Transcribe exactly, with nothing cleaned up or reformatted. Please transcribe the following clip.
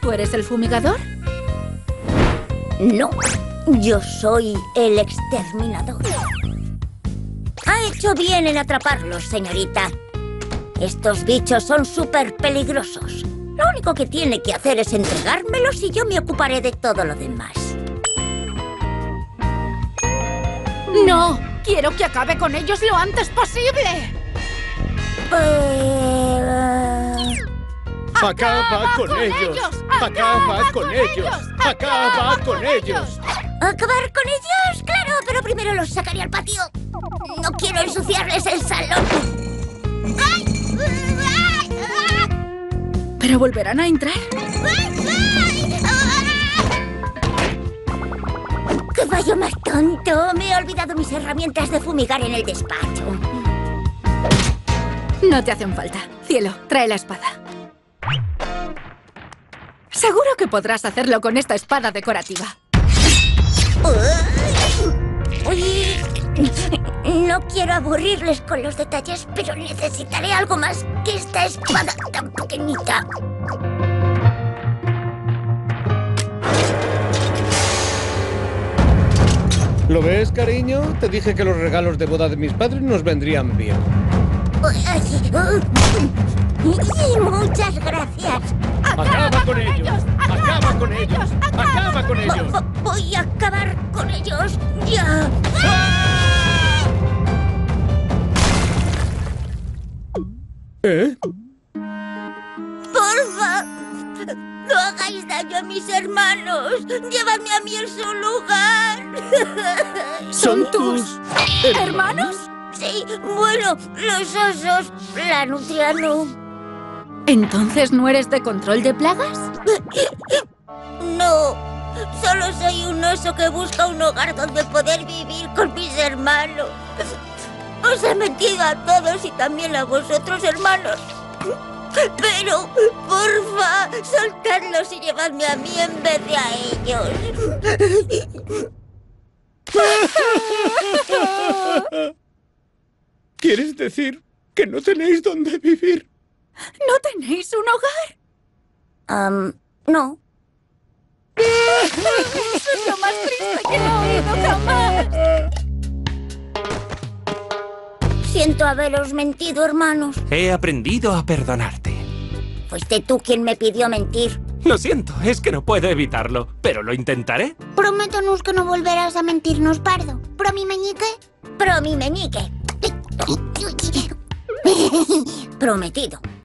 ¿Tú eres el fumigador? No, yo soy el exterminador. Ha hecho bien en atraparlos, señorita. Estos bichos son súper peligrosos. Lo único que tiene que hacer es entregármelos y yo me ocuparé de todo lo demás. ¡No! ¡Quiero que acabe con ellos lo antes posible! Pues... ¡Acaba con ellos! ¡Acaba con ellos! ¡Acaba con ellos! ¿Acabar con ellos? Claro, pero primero los sacaré al patio. No quiero ensuciarles el salón. ¿Pero volverán a entrar? ¡Qué fallo más tonto! Me he olvidado mis herramientas de fumigar en el despacho. No te hacen falta. Cielo, trae la espada. Seguro que podrás hacerlo con esta espada decorativa. Uy, no quiero aburrirles con los detalles, pero necesitaré algo más que esta espada tan pequeñita. ¿Lo ves, cariño? Te dije que los regalos de boda de mis padres nos vendrían bien. Y muchas gracias. ¡Acaba con ellos! ¡Acaba con ellos! ¡Acaba con ellos! Voy a acabar con ellos ya. ¿Eh? Porfa, no hagáis daño a mis hermanos. Llevadme a mí en su lugar. ¿Son tus hermanos? Sí, bueno, los osos, la nutria no. ¿Entonces no eres de control de plagas? No, solo soy un oso que busca un hogar donde poder vivir con mis hermanos. Os he mentido a todos y también a vosotros, hermanos. Pero, porfa, soltadlos y llevadme a mí en vez de a ellos. ¿Quieres decir que no tenéis dónde vivir? ¿No tenéis un hogar? Um, no. Eso es lo más triste que he oído jamás. Siento haberos mentido, hermanos. He aprendido a perdonarte. Fuiste tú quien me pidió mentir. Lo siento, es que no puedo evitarlo, pero lo intentaré. Prométanos que no volverás a mentirnos, Pardo. ¿Promi meñique? Promi meñique. Prometido.